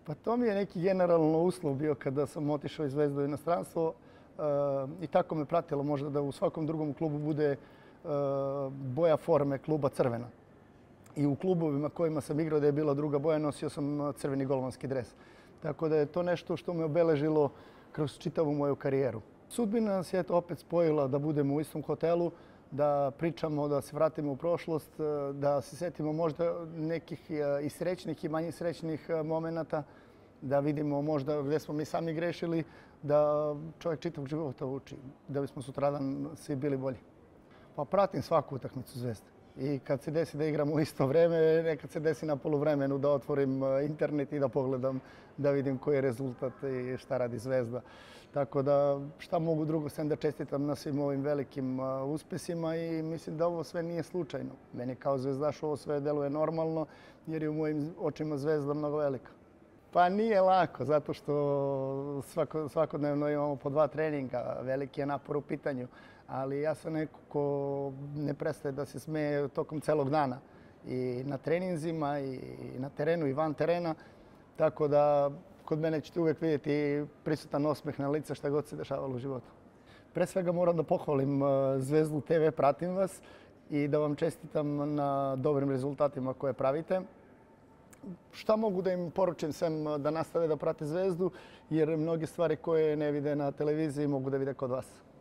Pa to mi je neki generalno uslov bio kada sam otišao iz Zvezde u inostranstvo i tako me pratilo možda da u svakom drugom klubu bude boja forme kluba crvena. I u klubovima kojima sam igrao da je bila druga boja nosio sam crveni golmanski dres. Tako da je to nešto što me obeležilo kroz čitavu moju karijeru. Sudbina nas je opet spojila da budemo u istom hotelu, da pričamo, da se vratimo u prošlost, da se setimo možda nekih i srećnih i manje srećnih momenata, da vidimo možda gdje smo mi sami grešili, da čovjek čitavog života uči, da bismo sutradan svi bili bolji. Pa pratim svaku utakmicu Zvezde. I kad se desi da igramo u isto vreme, nekad se desi na poluvremenu da otvorim internet i da pogledam, da vidim koji je rezultat i šta radi Zvezda. Tako da šta mogu drugo sem da čestitam na svim ovim velikim uspesima i mislim da ovo sve nije slučajno. Meni kao zvezdaš ovo sve deluje normalno jer je u mojim očima Zvezda mnogo velika. Pa nije lako, zato što svakodnevno imamo po 2 treninga, veliki je napor u pitanju, ali ja sam neko ko ne prestaje da se smeje tokom celog dana. I na treninzima, i na terenu, i van terena, tako da kod mene ćete uvijek vidjeti prisutan osmeh na lice šta god se dešavalo u životu. Pre svega moram da pohvalim Zvezdu TV, pratim vas i da vam čestitam na dobrim rezultatima koje pravite. Šta mogu da im poručim sem da nastave da prate Zvezdu, jer mnoge stvari koje ne vide na televiziji mogu da vide kod vas.